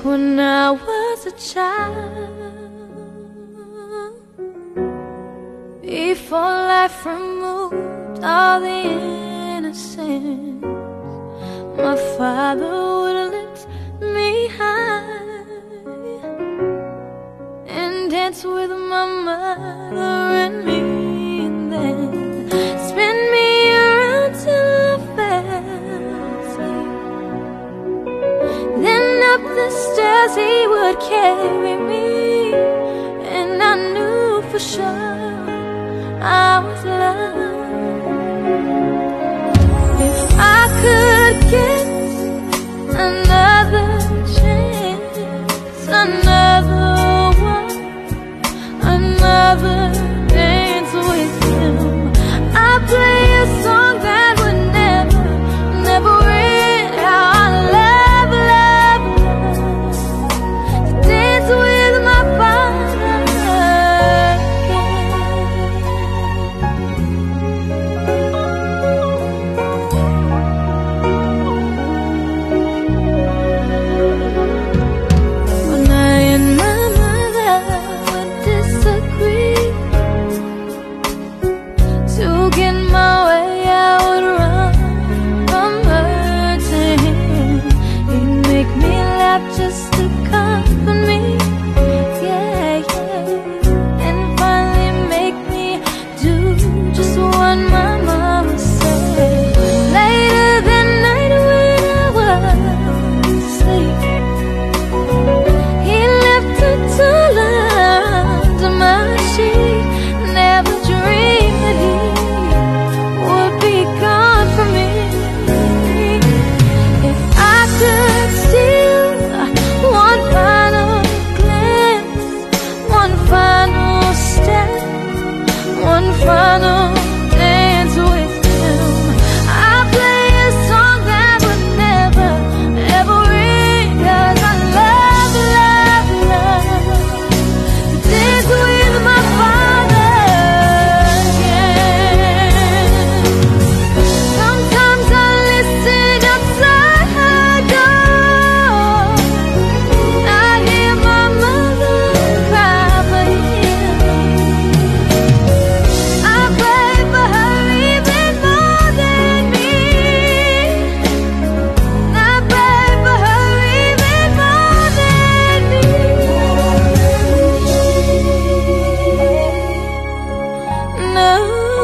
when I was a child, before life removed all the innocence, my father would lift me high and dance with my mother and me, and then spin me around till I fell asleep. Then up the stairs he would carry me, and I knew for sure I was loved. If I could get another chance, another one, another dance with him, I'd play a song that would never, never end. How I love, love, love to dance with my father again. When I and my mother would disagree, to get my way I would run from her to him. He'd make me laugh just to comfort me, yeah, yeah, and finally make me do just what my mama said. Later that night when I was asleep, he left a tool under my sheet. Never dreamed that he would be gone from me. If I could steal one final glance, one final step, one final dance with him, I'd play a song that would never, ever end. 'Cause I love, love, love to dance with my father again. Sometimes I listen outside her door, I hear my mother cry for him. I pray for her even more than me, I pray for her even more than me. No.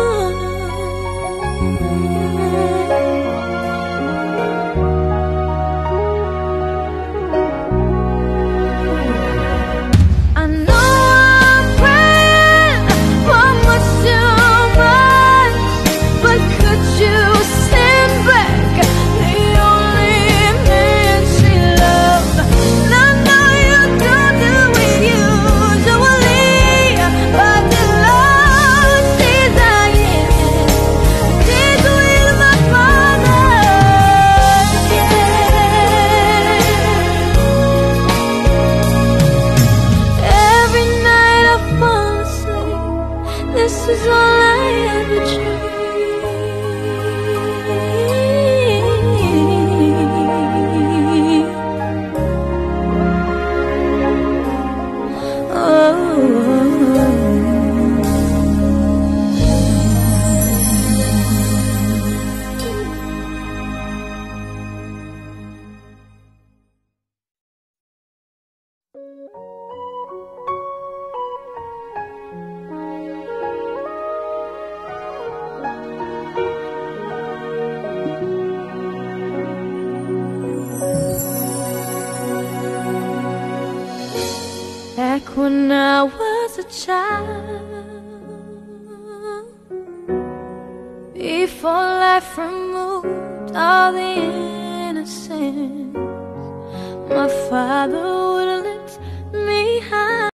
I know I'm praying for much too much, but could you send back the only man she loved? And I know you don't do it usually, but the Lord sees I did with my father again. Every night I fall asleep, this is all I ever dream. Back when I was a child, before life removed all the innocence, my father would lift me high.